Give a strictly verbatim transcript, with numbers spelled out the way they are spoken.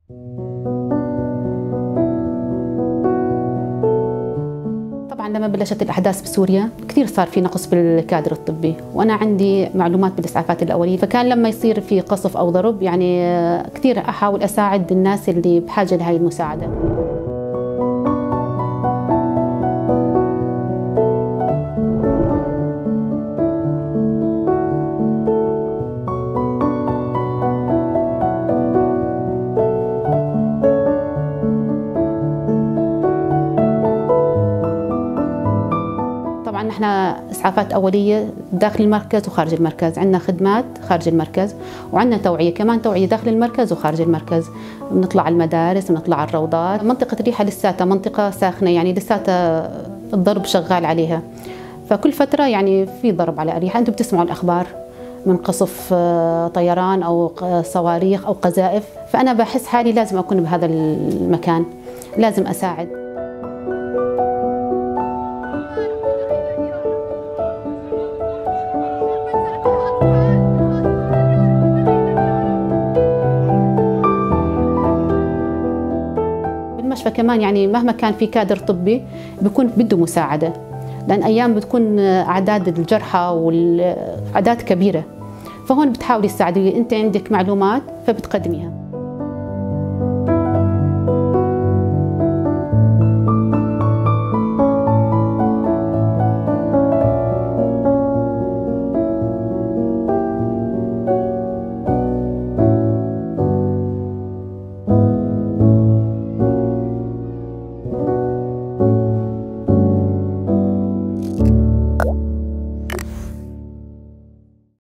طبعا لما بلشت الأحداث بسوريا كثير صار في نقص بالكادر الطبي، وأنا عندي معلومات بالإسعافات الأولية، فكان لما يصير في قصف أو ضرب يعني كثير أحاول أساعد الناس اللي بحاجة لهي المساعدة. طبعا نحن اسعافات اوليه داخل المركز وخارج المركز، عندنا خدمات خارج المركز وعندنا توعيه كمان، توعيه داخل المركز وخارج المركز. بنطلع على المدارس، بنطلع على الروضات. منطقه ريحه لساتها منطقه ساخنه، يعني لساتها الضرب شغال عليها، فكل فتره يعني في ضرب على اريحه. انتم بتسمعوا الاخبار من قصف طيران او صواريخ او قذائف، فانا بحس حالي لازم اكون بهذا المكان، لازم اساعد. بالمشفى كمان يعني مهما كان في كادر طبي بيكون بده مساعدة، لأن أيام بتكون أعداد الجرحى والأعداد كبيرة، فهون بتحاولي تساعدي، أنت عندك معلومات فبتقدميها.